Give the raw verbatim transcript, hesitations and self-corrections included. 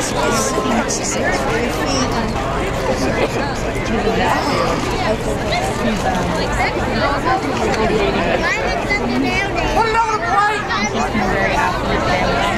It's, it's exercise for your feet. Put it over the plate! He's from a very affluent family.